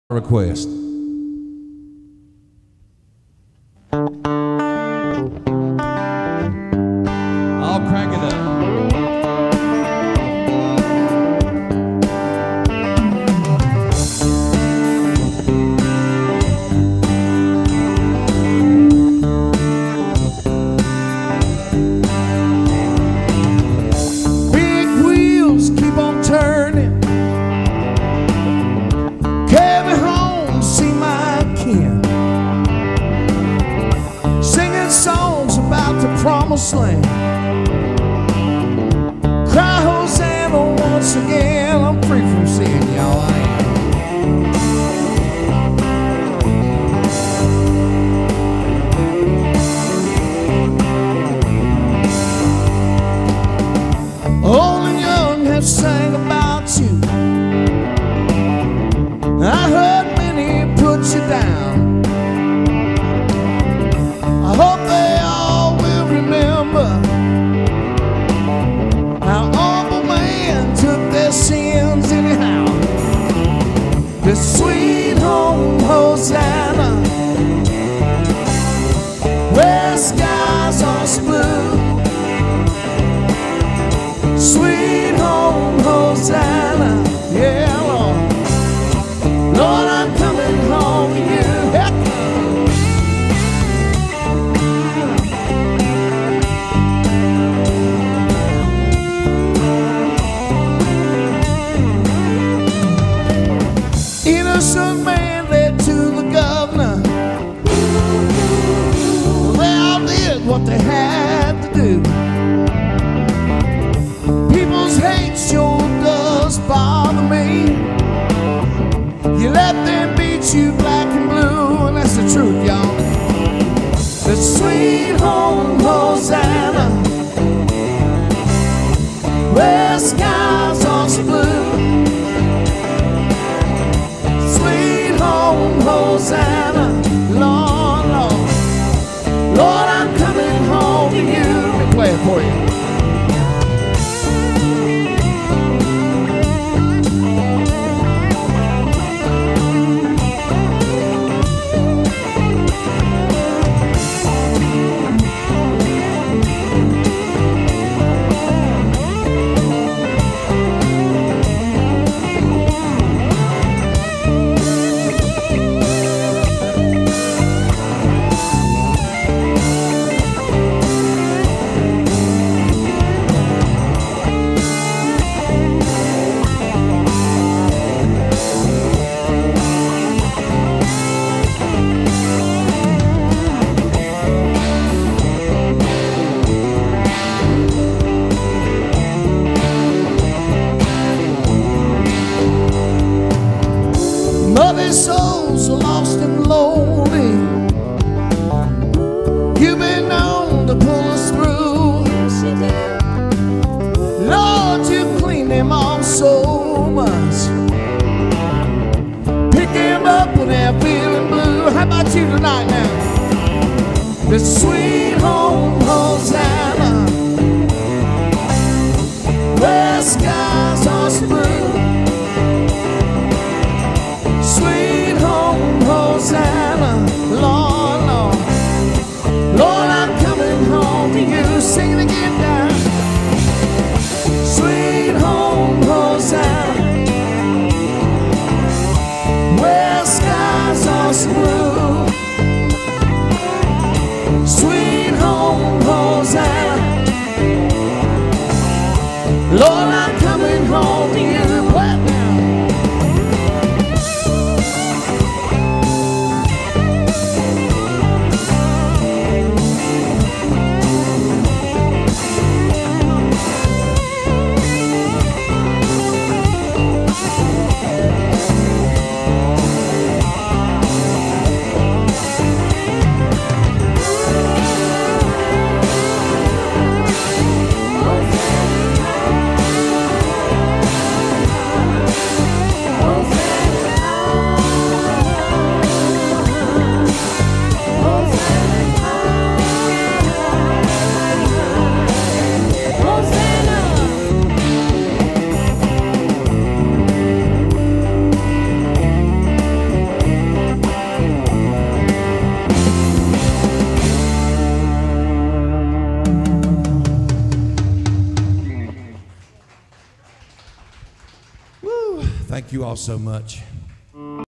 request. I'll crank it up. Big wheels keep on turning. Carry me home, see my kin. Singing songs about the promised land. Cry Hosanna once again. I'm free from sin, y'all. I am. Old and young have sang about you. I heard many put you down. I hope they all will remember how humble man took their sins anyhow. The sweet home Hosanna, where skies are blue. Sweet home Hosanna, yeah, Lord. Lord, I'm coming home to you. Innocent man led to the governor. They all did what they had to do. People's hate sure does bother me. You let them beat you black and blue, and that's the truth, y'all. The sweet home Hosanna, where skies are blue. Sweet home Hosanna, Lord, Lord. Lord, I'm coming home to you. Let me play it for you. Muddy souls are lost and lonely. You've been known to pull us through. Lord, you clean them off so much. Pick them up when they're feeling blue. How about you tonight now? The sweet home Hosanna, where skies are blue. Sweet home Hosanna, Lord, Lord. Lord, I'm coming home to you. Sing it again now. Sweet home Hosanna, where skies are blue. Sweet home Hosanna, Lord, I'm coming home to you. What now? Thank you all so much.